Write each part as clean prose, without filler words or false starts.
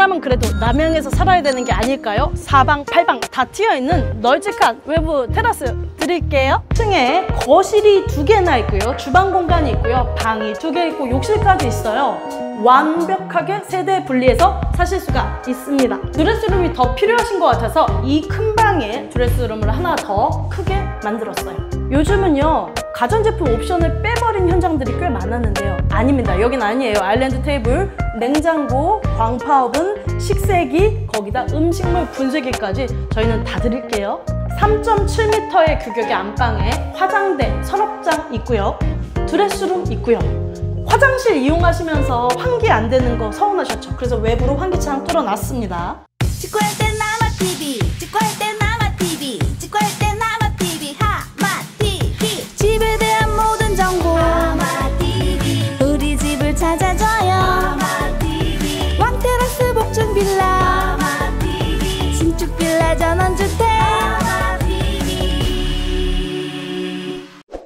사람은 그래도 남양에서 살아야 되는 게 아닐까요? 사방팔방 다 트여있는 널찍한 외부 테라스 드릴게요. 층에 거실이 2개나 있고요, 주방 공간이 있고요, 방이 2개 있고 욕실까지 있어요. 완벽하게 세대 분리해서 사실 수가 있습니다. 드레스룸이 더 필요하신 것 같아서 이 큰 방에 드레스룸을 하나 더 크게 만들었어요. 요즘은요, 가전제품 옵션을 빼버린 현장들이 꽤 많았는데요, 아닙니다. 여긴 아니에요. 아일랜드 테이블, 냉장고, 광파오븐, 식세기, 거기다 음식물 분쇄기까지 저희는 다 드릴게요. 3.7m의 규격의 안방에 화장대, 서랍장 있고요, 드레스룸 있고요. 화장실 이용하시면서 환기 안 되는 거 서운하셨죠? 그래서 외부로 환기창 뚫어놨습니다. 직구할 땐 나마 TV, 직구할 땐 나마 TV, 직구할 땐 나마 TV, 하마 TV. 집에 대한 모든 정보 하마 TV, 우리 집을 찾아줘요 하마 TV. 왕테라스 복층 빌라 하마 TV, 신축 빌라 전원주택 하마 TV.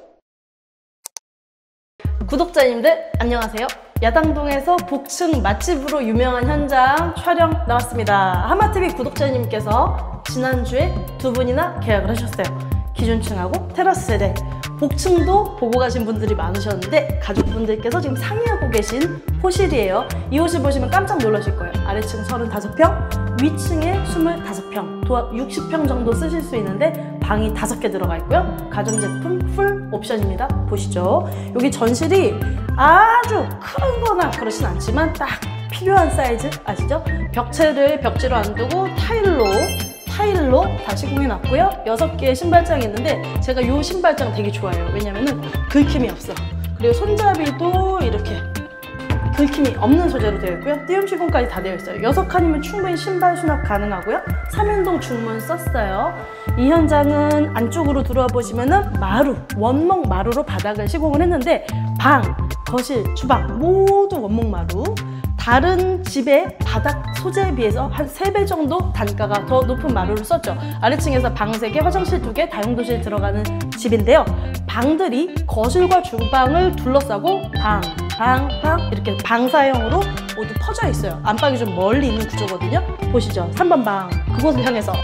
구독자님들 안녕하세요. 야당동에서 복층 맛집으로 유명한 현장 촬영 나왔습니다. 하마TV 구독자님께서 지난주에 2분이나 계약을 하셨어요. 기준층하고 테라스 세대, 복층도 보고 가신 분들이 많으셨는데 가족분들께서 지금 상의하고 계신 호실이에요. 이 호실 보시면 깜짝 놀라실 거예요. 아래층 35평, 위층에 25평, 도합 60평 정도 쓰실 수 있는데 방이 5개 들어가 있고요. 가전제품 풀 옵션입니다. 보시죠. 여기 전실이 아주 큰 거나 그러진 않지만 딱 필요한 사이즈 아시죠? 벽체를 벽지로 안 두고 타일로 다 시공해놨고요. 6개의 신발장이 있는데 제가 이 신발장 되게 좋아해요. 왜냐면은 긁힘이 없어. 그리고 손잡이도 이렇게 긁힘이 없는 소재로 되어 있고요. 띄움 시공까지 다 되어 있어요. 6칸이면 충분히 신발 수납 가능하고요. 3인동 중문 썼어요. 이 현장은 안쪽으로 들어와 보시면은 마루, 원목 마루로 바닥을 시공을 했는데 방, 거실, 주방 모두 원목 마루. 다른 집의 바닥 소재에 비해서 한 3배 정도 단가가 더 높은 마루를 썼죠. 아래층에서 방 3개, 화장실 2개, 다용도실 들어가는 집인데요. 방들이 거실과 주방을 둘러싸고 방 이렇게 방사형으로 모두 퍼져 있어요. 안방이 좀 멀리 있는 구조거든요. 보시죠. 3번 방, 그곳을 향해서.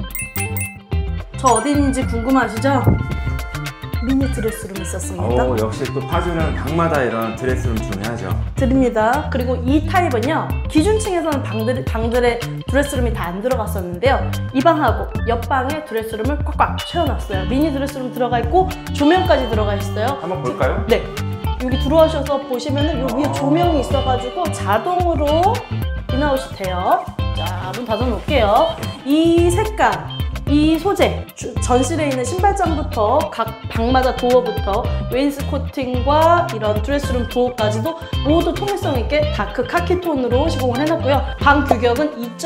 저 어디 있는지 궁금하시죠? 미니 드레스룸이 있었습니다. 역시 또 파주는 방마다 이런 드레스룸 중요하죠. 드립니다. 그리고 이 타입은요, 기준층에서는 방들의 드레스룸이 다 안 들어갔었는데요, 이 방하고 옆방에 드레스룸을 꽉꽉 채워놨어요. 미니 드레스룸 들어가 있고 조명까지 들어가 있어요. 한번 볼까요? 네, 여기 들어와셔서 보시면은 요 위에 조명이 있어가지고 자동으로 인아웃이 돼요. 자, 문 닫아놓을게요. 이 색감, 이 소재, 전실에 있는 신발장부터 각 방마다 도어부터 웨인스코팅과 이런 드레스룸 도어까지도 모두 통일성 있게 다크 카키톤으로 시공을 해놨고요. 방 규격은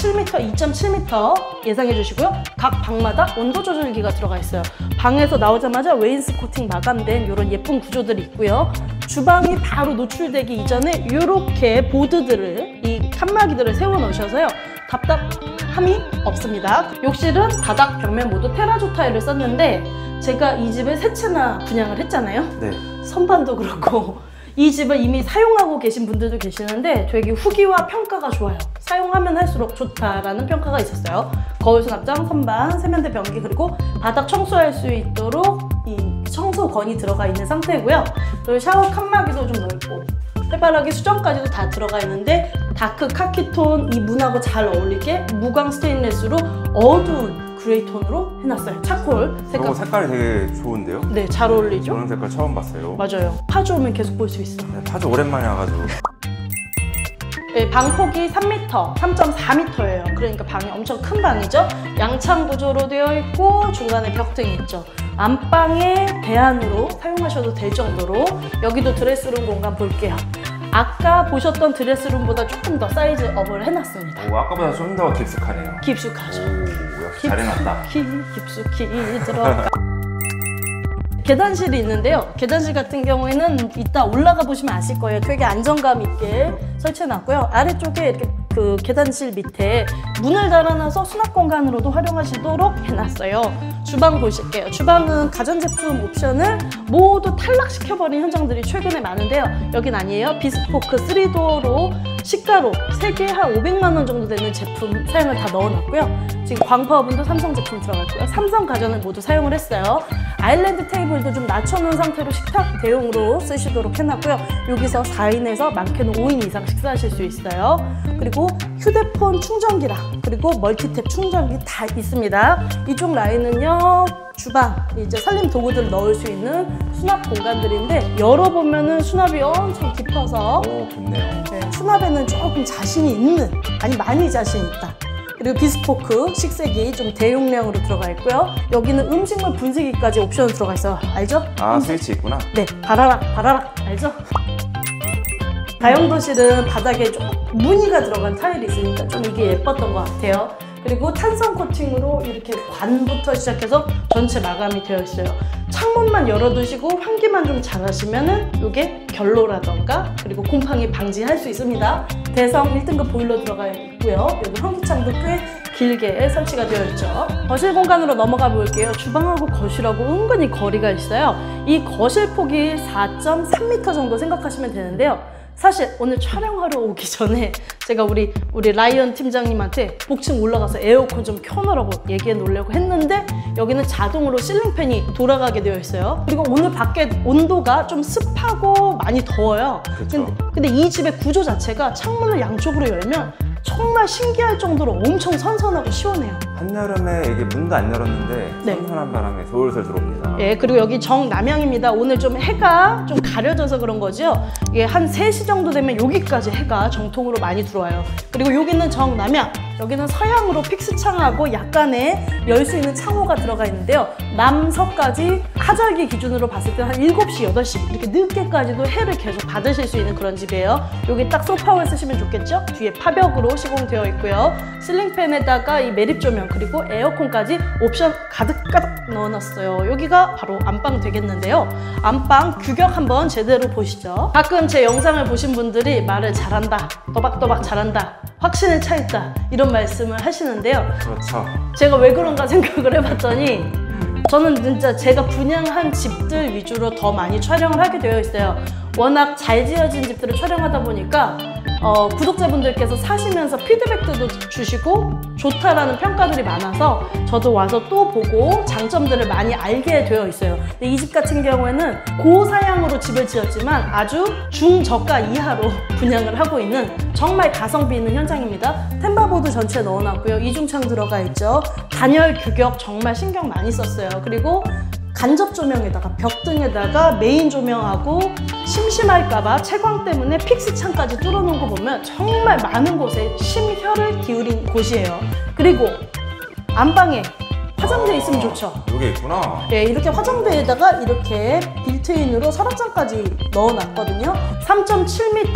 2.7m 예상해 주시고요. 각 방마다 온도 조절기가 들어가 있어요. 방에서 나오자마자 웨인스코팅 마감된 이런 예쁜 구조들이 있고요. 주방이 바로 노출되기 이전에 이렇게 보드들을, 이 칸막이들을 세워 놓으셔서요, 답답함이 없습니다. 욕실은 바닥 벽면 모두 테라조 타일을 썼는데 제가 이 집을 3채나 분양을 했잖아요. 네. 선반도 그렇고 이 집을 이미 사용하고 계신 분들도 계시는데 되게 후기와 평가가 좋아요. 사용하면 할수록 좋다라는 평가가 있었어요. 거울 수납장, 선반, 세면대 변기, 그리고 바닥 청소할 수 있도록 이 청소건이 들어가 있는 상태고요. 그리고 샤워 칸막이도 좀 넓고 해바라기 수정까지도 다 들어가 있는데 다크 카키톤 이 문하고 잘 어울리게 무광 스테인레스로 어두운 그레이 톤으로 해놨어요. 차콜 색깔. 색깔이 되게 좋은데요? 네, 잘 어울리죠? 저런 색깔 처음 봤어요. 맞아요. 파주 오면 계속 볼 수 있어. 네, 파주 오랜만에 와가지고. 네, 방폭이 3m, 3.4m예요. 그러니까 방이 엄청 큰 방이죠. 양창 구조로 되어 있고 중간에 벽등이 있죠. 안방의 대안으로 사용하셔도 될 정도로. 여기도 드레스룸 공간 볼게요. 아까 보셨던 드레스룸보다 조금 더 사이즈 업을 해놨습니다. 아까보다 좀 더 깊숙하네요. 깊숙하죠. 역시 잘 해놨다. 깊숙이 들어가. 계단실이 있는데요. 계단실 같은 경우에는 이따 올라가 보시면 아실 거예요. 되게 안정감 있게 설치해놨고요. 아래쪽에 이렇게 그 계단실 밑에 문을 달아놔서 수납 공간으로도 활용하시도록 해놨어요. 주방 보실게요. 주방은 가전제품 옵션을 모두 탈락시켜버린 현장들이 최근에 많은데요. 여긴 아니에요. 비스포크 3도어로 시가로 3개에 한 500만 원 정도 되는 제품 사양을 다 넣어놨고요. 지금 광파오븐도 삼성 제품 들어갔고요. 삼성 가전을 모두 사용을 했어요. 아일랜드 테이블도 좀 낮춰놓은 상태로 식탁 대용으로 쓰시도록 해놨고요. 여기서 4인에서 많게는 5인 이상 식사하실 수 있어요. 그리고 휴대폰 충전기랑 그리고 멀티탭 충전기 다 있습니다. 이쪽 라인은요, 주방, 이제 살림 도구들을 넣을 수 있는 수납 공간들인데 열어보면은 수납이 엄청 깊어서 오, 좋네요. 네, 수납에는 조금 자신이 있는, 아니 많이 자신 있다. 그리고 비스포크, 식세기 좀 대용량으로 들어가 있고요. 여기는 음식물 분쇄기까지 옵션으로 들어가 있어요. 알죠? 아, 스위치 있구나. 네, 바라락 바라락 알죠? 다용도실은 바닥에 좀 무늬가 들어간 타일이 있으니까 좀 이게 예뻤던 것 같아요. 그리고 탄성 코팅으로 이렇게 관부터 시작해서 전체 마감이 되어 있어요. 창문만 열어두시고 환기만 좀 잘하시면은 이게 결로라던가 그리고 곰팡이 방지할 수 있습니다. 대성 1등급 보일러 들어가 있고요. 여기 환기창도 꽤 길게 설치가 되어 있죠. 거실 공간으로 넘어가 볼게요. 주방하고 거실하고 은근히 거리가 있어요. 이 거실 폭이 4.3m 정도 생각하시면 되는데요. 사실 오늘 촬영하러 오기 전에 제가 우리 라이언 팀장님한테 복층 올라가서 에어컨 좀 켜놓으라고 얘기해 놓으려고 했는데 여기는 자동으로 실링팬이 돌아가게 되어 있어요. 그리고 오늘 밖에 온도가 좀 습하고 많이 더워요. 그렇죠. 근데 이 집의 구조 자체가 창문을 양쪽으로 열면 정말 신기할 정도로 엄청 선선하고 시원해요. 한여름에 이게 문도 안 열었는데 네. 선선한 바람에 솔솔 들어옵니다. 예, 그리고 여기 정남향입니다. 오늘 좀 해가 좀 가려져서 그런 거죠. 이게 한 3시 정도 되면 여기까지 해가 정통으로 많이 들어와요. 그리고 여기는 정남향, 여기는 서향으로 픽스창하고 약간의 열 수 있는 창호가 들어가 있는데요. 남서까지 하절기 기준으로 봤을 때 한 7시, 8시 이렇게 늦게까지도 해를 계속 받으실 수 있는 그런 집이에요. 여기 딱 소파를 쓰시면 좋겠죠? 뒤에 파벽으로 시공되어 있고요. 실링팬에다가 이 매립 조명 그리고 에어컨까지 옵션 가득가득 넣어놨어요. 여기가 바로 안방 되겠는데요. 안방 규격 한번 제대로 보시죠. 가끔 제 영상을 보신 분들이 말을 잘한다, 또박또박 잘한다, 확신에 차있다 이런 말씀을 하시는데요. 그렇죠. 제가 왜 그런가 생각을 해봤더니 저는 진짜 제가 분양한 집들 위주로 더 많이 촬영을 하게 되어 있어요. 워낙 잘 지어진 집들을 촬영하다 보니까 구독자분들께서 사시면서 피드백도 주시고 좋다라는 평가들이 많아서 저도 와서 또 보고 장점들을 많이 알게 되어 있어요. 근데 이 집 같은 경우에는 고사양으로 집을 지었지만 아주 중저가 이하로 분양을 하고 있는 정말 가성비 있는 현장입니다. 템바보드 전체 넣어놨고요. 이중창 들어가 있죠. 단열 규격 정말 신경 많이 썼어요. 그리고 간접 조명에다가 벽등에다가 메인 조명하고 심심할까봐 채광 때문에 픽스 창까지 뚫어놓은 거 보면 정말 많은 곳에 심혈을 기울인 곳이에요. 그리고 안방에 화장대 있으면 좋죠. 여기 있구나. 네, 이렇게 화장대에다가 이렇게 빌트인으로 서랍장까지 넣어놨거든요. 3.7m,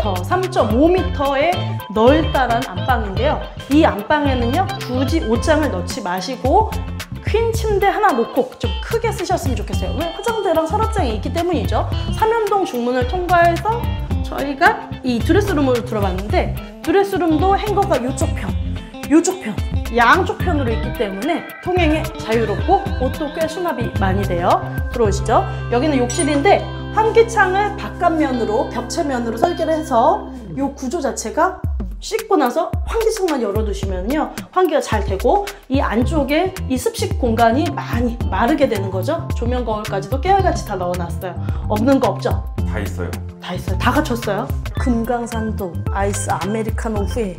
3.5m의 널따란 안방인데요. 이 안방에는요, 굳이 옷장을 넣지 마시고 퀸 침대 하나 놓고 좀 크게 쓰셨으면 좋겠어요. 왜? 화장대랑 서랍장이 있기 때문이죠. 삼연동 중문을 통과해서 저희가 이 드레스룸으로 들어봤는데 드레스룸도 행거가 이쪽 편, 이쪽 편, 양쪽 편으로 있기 때문에 통행에 자유롭고 옷도 꽤 수납이 많이 돼요. 들어오시죠. 여기는 욕실인데 환기창을 바깥면으로 벽체면으로 설계를 해서 이 구조 자체가 씻고 나서 환기창만 열어두시면요 환기가 잘 되고 이 안쪽에 이 습식 공간이 많이 마르게 되는 거죠. 조명 거울까지도 깨알같이 다 넣어놨어요. 없는 거 없죠? 다 있어요. 다 있어요. 다 갖췄어요. 금강산도 아이스 아메리카노 후에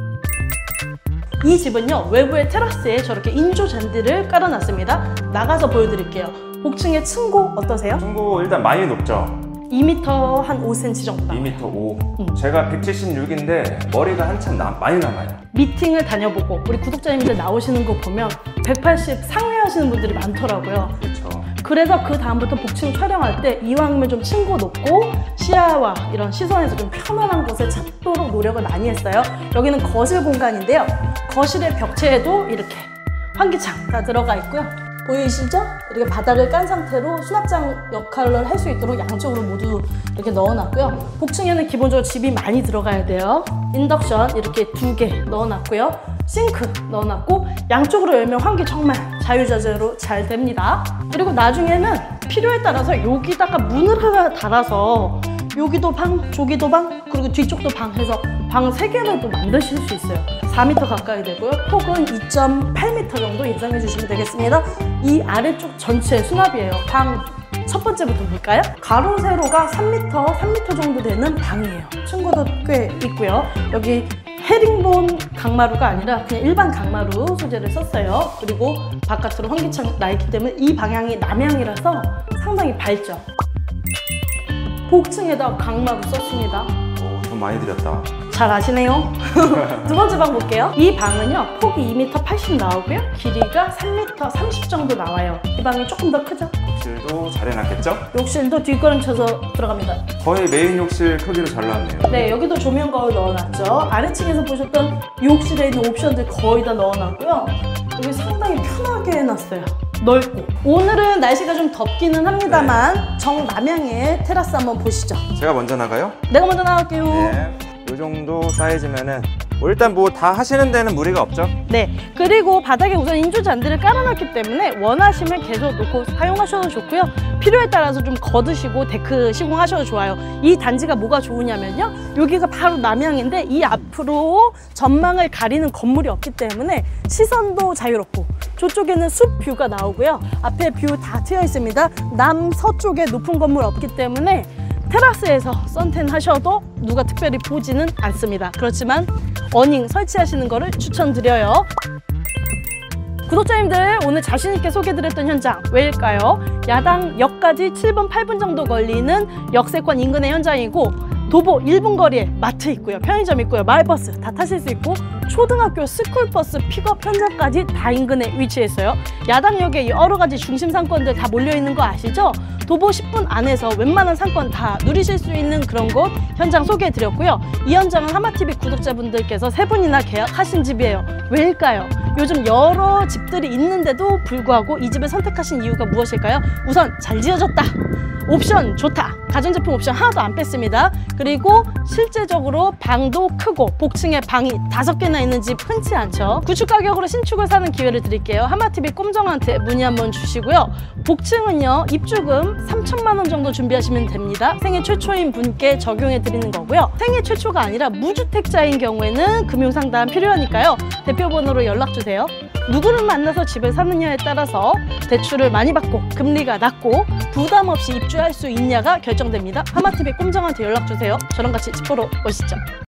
이 집은요 외부의 테라스에 저렇게 인조 잔디를 깔아놨습니다. 나가서 보여드릴게요. 복층의 층고 어떠세요? 층고 일단 많이 높죠. 2m 한 5cm 정도 나와요. 2m 5. 제가 176인데 머리가 한참 많이 남아요. 미팅을 다녀보고 우리 구독자님들 나오시는 거 보면 180 상회하시는 분들이 많더라고요. 그렇죠. 그래서 그 다음부터 복층 촬영할 때 이왕이면 좀 층고 높고 시야와 이런 시선에서 좀 편안한 곳을 찾도록 노력을 많이 했어요. 여기는 거실 공간인데요. 거실의 벽체에도 이렇게 환기창 다 들어가 있고요. 보이시죠? 이렇게 바닥을 깐 상태로 수납장 역할을 할 수 있도록 양쪽으로 모두 이렇게 넣어놨고요. 복층에는 기본적으로 집이 많이 들어가야 돼요. 인덕션 이렇게 2개 넣어놨고요. 싱크 넣어놨고 양쪽으로 열면 환기 정말 자유자재로 잘 됩니다. 그리고 나중에는 필요에 따라서 여기다가 문을 하나 달아서 여기도 방, 저기도 방, 그리고 뒤쪽도 방 해서 방 3개를 또 만드실 수 있어요. 4m 가까이 되고요. 폭은 2.8m 정도 예상해 주시면 되겠습니다. 이 아래쪽 전체 수납이에요. 방 첫 번째부터 볼까요? 가로 세로가 3m 정도 되는 방이에요. 층고도 꽤 있고요. 여기 헤링본 강마루가 아니라 그냥 일반 강마루 소재를 썼어요. 그리고 바깥으로 환기창 나 있기 때문에 이 방향이 남향이라서 상당히 밝죠. 복층에다 강마루 썼습니다. 오, 돈 많이 들였다. 잘 아시네요. 두 번째 방 볼게요. 이 방은요, 폭이 2m 80 나오고요. 길이가 3m 30 정도 나와요. 이 방이 조금 더 크죠? 욕실도 잘 해놨겠죠? 욕실도 뒷걸음 쳐서 들어갑니다. 거의 메인 욕실 크기로 잘 나왔네요. 네, 여기도 조명 거울 넣어놨죠. 아래층에서 보셨던 욕실에 있는 옵션들 거의 다 넣어놨고요. 여기 상당히 편하게 해놨어요. 넓고. 오늘은 날씨가 좀 덥기는 합니다만 정남향의 테라스 한번 보시죠. 제가 먼저 나가요? 내가 먼저 나갈게요. 네. 이 정도 사이즈면은 일단 뭐 다 하시는 데는 무리가 없죠? 네, 그리고 바닥에 우선 인조 잔디를 깔아놨기 때문에 원하시면 계속 놓고 사용하셔도 좋고요. 필요에 따라서 좀 걷으시고 데크 시공하셔도 좋아요. 이 단지가 뭐가 좋으냐면요, 여기가 바로 남향인데 이 앞으로 전망을 가리는 건물이 없기 때문에 시선도 자유롭고, 저쪽에는 숲 뷰가 나오고요. 앞에 뷰 다 트여 있습니다. 남서쪽에 높은 건물 없기 때문에 테라스에서 선탠 하셔도 누가 특별히 보지는 않습니다. 그렇지만 어닝 설치하시는 거를 추천드려요. 구독자님들, 오늘 자신있게 소개드렸던 현장 왜일까요? 야당역까지 7분, 8분 정도 걸리는 역세권 인근의 현장이고, 도보 1분 거리에 마트 있고요, 편의점 있고요, 마을버스 다 타실 수 있고, 초등학교 스쿨버스 픽업 현장까지 다 인근에 위치해 있어요. 야당역에 여러 가지 중심 상권들 다 몰려있는 거 아시죠? 도보 10분 안에서 웬만한 상권 다 누리실 수 있는 그런 곳 현장 소개해드렸고요. 이 현장은 하마TV 구독자분들께서 3분이나 계약하신 집이에요. 왜일까요? 요즘 여러 집들이 있는데도 불구하고 이 집을 선택하신 이유가 무엇일까요? 우선 잘 지어졌다, 옵션 좋다, 가전제품 옵션 하나도 안 뺐습니다. 그리고 실제적으로 방도 크고 복층에 방이 5개나 있는 집 흔치 않죠. 구축 가격으로 신축을 사는 기회를 드릴게요. 하마TV 꼼정한테 문의 한번 주시고요. 복층은요, 입주금 3천만 원 정도 준비하시면 됩니다. 생애 최초인 분께 적용해 드리는 거고요. 생애 최초가 아니라 무주택자인 경우에는 금융상담 필요하니까요. 대표번호로 연락주세요. 누구를 만나서 집을 사느냐에 따라서 대출을 많이 받고 금리가 낮고 부담 없이 입주할 수 있냐가 결정됩니다. 하마TV 꼼정한테 연락주세요. 저랑 같이 집 보러 오시죠.